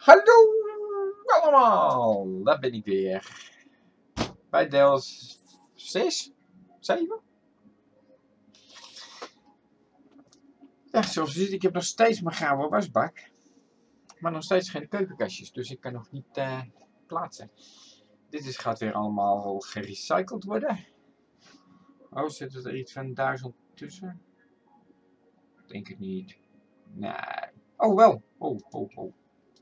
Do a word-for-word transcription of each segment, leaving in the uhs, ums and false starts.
Hallo allemaal, daar ben ik weer. Bij deel zes, zeven. Ja, zoals je ziet, ik heb nog steeds mijn gouden wasbak. Maar nog steeds geen keukenkastjes, dus ik kan nog niet uh, plaatsen. Dit is, gaat weer allemaal gerecycled worden. Oh, zit er iets van duizend tussen? Denk ik niet. Nee. Oh, wel. Oh, oh, oh.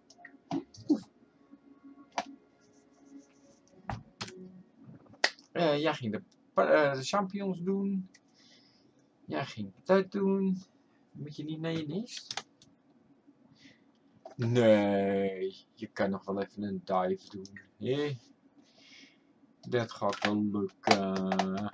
Uh, jij ging de, uh, de champignons doen. Jij ging dat doen. Moet je niet naar je nest? Nee, je kan nog wel even een dive doen. Hé? Dat gaat wel lukken.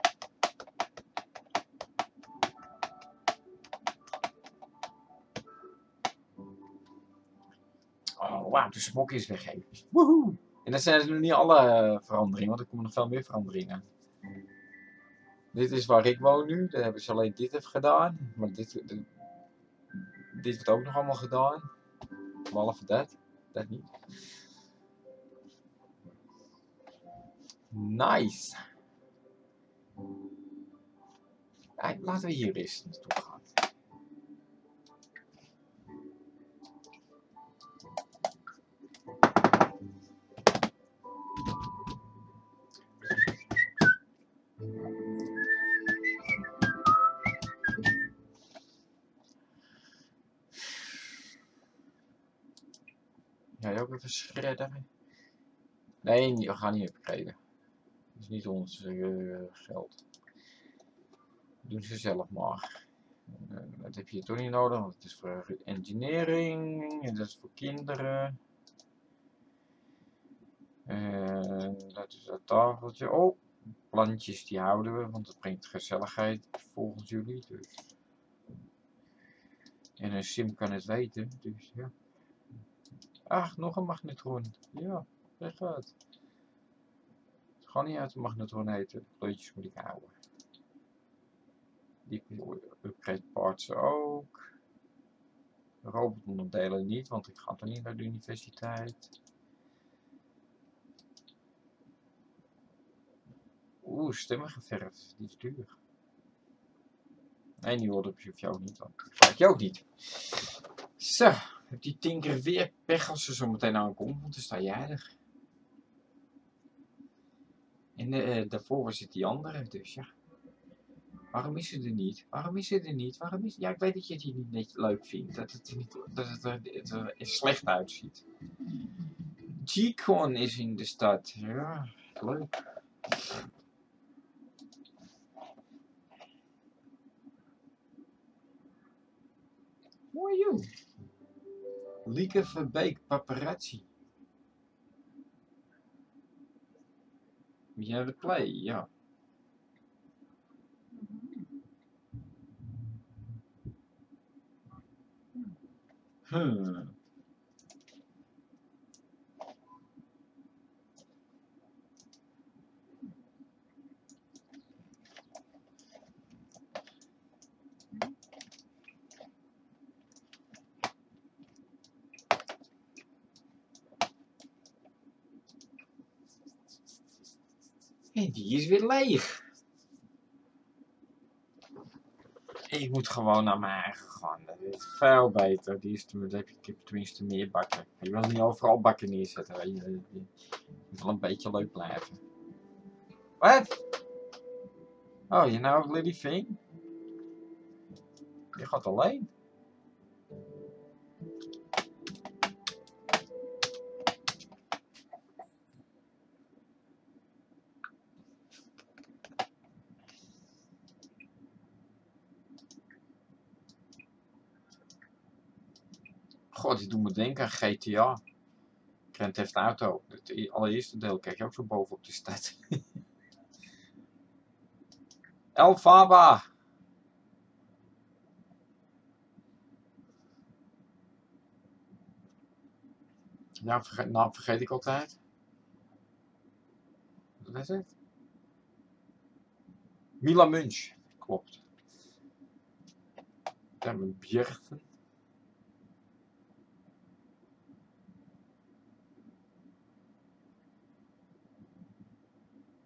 Oh, wauw, de smok is weggeven. Woehoe! En dat zijn nog niet alle veranderingen, want er komen nog veel meer veranderingen. Dit is waar ik woon nu, daar hebben ze alleen dit even gedaan. Maar dit, dit, dit wordt ook nog allemaal gedaan. Behalve dat, dat niet. Nice! Ja, laten we hier eens naartoe gaan. Ga je ook even shredden? Nee, we gaan niet upgraden. Dat is niet ons uh, geld. Doen ze zelf maar. Uh, dat heb je toch niet nodig, want het is voor engineering en dat is voor kinderen. En dat is dat tafeltje. Oh, plantjes die houden we, want dat brengt gezelligheid volgens jullie. Dus. En een sim kan het weten, dus ja. Ach, nog een magnetron. Ja, dat gaat. Het gaat niet uit een magnetron eten. De pleutjes moet ik houden. Die upgrade parts ook. Robotonderdelen niet, want ik ga toch niet naar de universiteit. Oeh, stemmengeverf. Die is duur. Nee, die hoorde op je ook niet, want dat gebruik je ook niet. Zo, heb die tinker weer pech als ze zo meteen aankomt, want dan sta jij er. En uh, daarvoor zit die andere, dus ja. Waarom is ze er niet? Waarom is ze er niet? Waarom is... Ja, ik weet dat je het hier niet net leuk vindt. Dat het, niet, dat het, er, het er slecht uitziet. G-Con is in de stad. Ja, leuk. Who are you? Lieke Verbeek, paparazzi. Moet je naar de play? Ja. Hmm. En die is weer leeg. Ik moet gewoon naar mijn eigen gaan. Dat is veel beter. Die is, dan heb je tenminste meer bakken. Je wil niet overal bakken neerzetten. Weet je. Je moet wel een beetje leuk blijven. Wat? Oh, je nou ook Lily Fing? Je gaat alleen. God, die doet me denken aan G T A. Grand Theft Auto. Het allereerste deel krijg je ook zo bovenop de stad. Elphaba! Ja, vergeet, nou vergeet ik altijd. Wat is het? Mila Munch. Klopt. Daar hebben we Bjergen.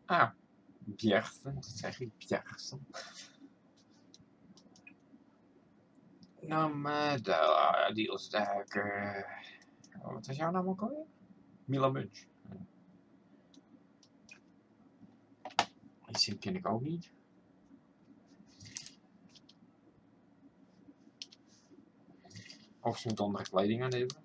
Ah, Bjergten, dat zeg ik, Bjergten. Nou, met uh, die is sterker. Oh, wat is jouw naam ook alweer? Mila Munch. Die zin ken ik ook niet. Of ze moet andere kleding aan hebben.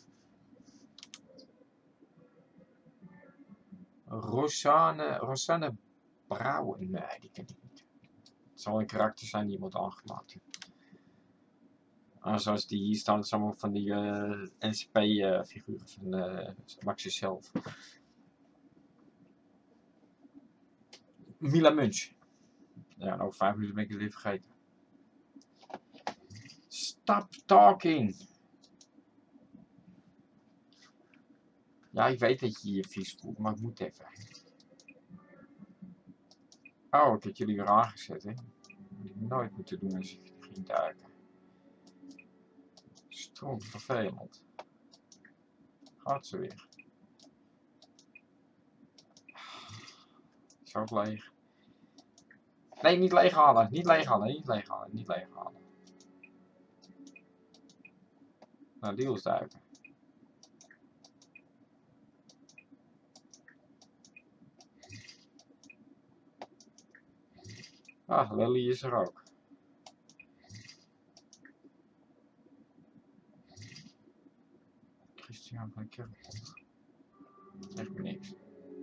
Rosanne, Rosanne Brouwen. Nee, die ken ik niet. Het zal een karakter zijn die iemand aangemaakt heeft. Ah, zoals die hier staan, het allemaal van die uh, N C P-figuren uh, van uh, Maxis zelf. Mila Munch. Ja, en over vijf minuten ben ik het weer vergeten. Stop talking. Ja, ik weet dat je je vies voelt, maar ik moet even. Oh, ik heb jullie weer aangezet, hè. Nooit moeten doen als je ging duiken. Stroom vervelend. Gaat ze weer. Is ook leeg. Nee, niet leeghalen. Niet leeghalen. Niet leeghalen. Niet leeghalen. Nou, deals duiken. Ah, Lily is er ook. Christian van Kerkhoff. Zegt me niks.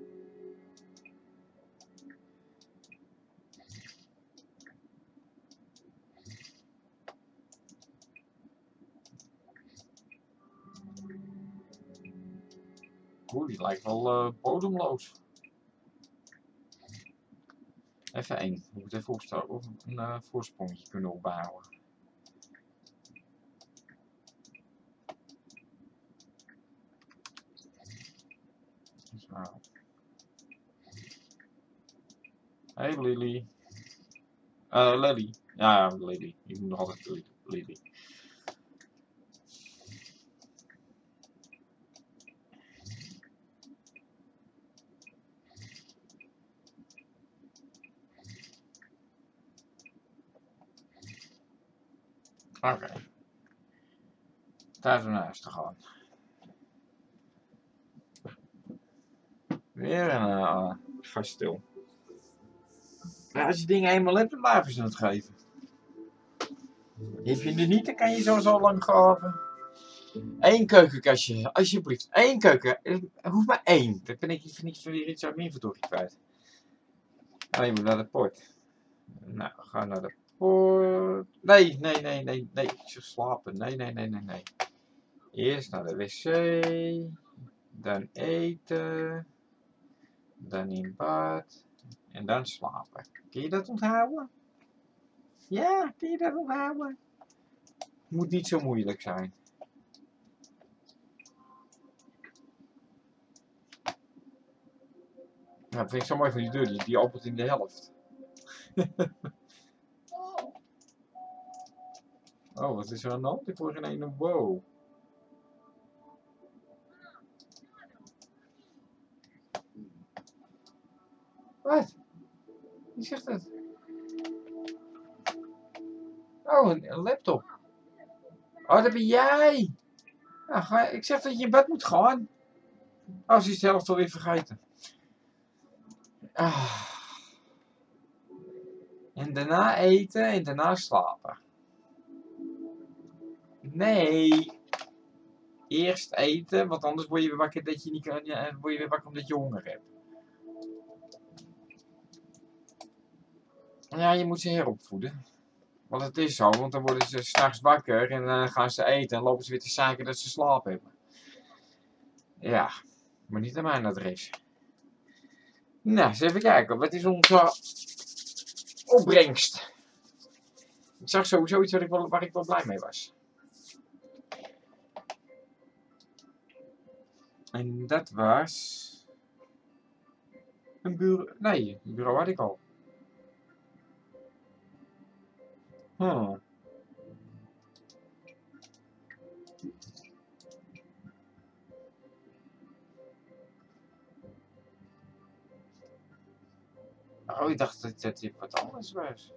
Oeh, die lijkt wel uh, bodemloos. Even één. Ik moet even opstellen of een uh, voorsprongetje kunnen opbouwen. Zo. Hey Lily. Uh, Lily. Ja, Lily. Je moet nog altijd Lily. Oké. Okay. Tijd om naar huis te gaan. Weer een uh, vast stil. Ja, als je dingen eenmaal hebt, dan blijven ze het geven. Heb je er niet, dan kan je zo zo lang graven. Eén keukenkastje, alsjeblieft. Eén keuken. Er hoeft maar één. Dan ben ik, vind ik weer iets uit mijn inventory kwijt. Oh, je moet naar de poort. Nou, ga naar de poort. Nee, nee, nee, nee, nee. Ik zou slapen. Nee, nee, nee, nee, nee. Eerst naar de wc. Dan eten. Dan in bad. En dan slapen. Kun je dat onthouden? Ja, kun je dat onthouden? Moet niet zo moeilijk zijn. Nou, dat vind ik zo mooi van die deur. Die, die opent in de helft. Oh, wat is er aan de hand? Ik hoor geen ene wow. Wat? Wie zegt dat? Oh, een, een laptop. Oh, dat ben jij. Nou, ga, ik zeg dat je in bed moet gaan. Oh, ze is het helft alweer vergeten. Ah. En daarna eten en daarna slapen. Nee. Eerst eten, want anders word je weer wakker dat je niet kan. Ja, word je weer wakker omdat je honger hebt. Ja, je moet ze heropvoeden. Want het is zo, want dan worden ze s'nachts wakker en dan gaan ze eten en lopen ze weer te zaken dat ze slaap hebben. Ja, maar niet aan mijn adres. Nou, eens even kijken. Wat is onze opbrengst? Ik zag sowieso iets waar ik wel, waar ik wel blij mee was. En dat was... Een bureau... Nee, een bureau had ik al. Hmm. Oh, ik dacht dat dit wat anders was.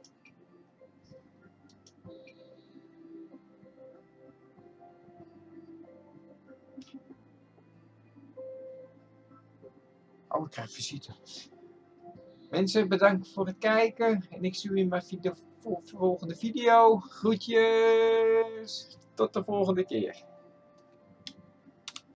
Oh, ik krijg visite. Mensen, bedankt voor het kijken. En ik zie u in mijn video, volgende video. Groetjes. Tot de volgende keer.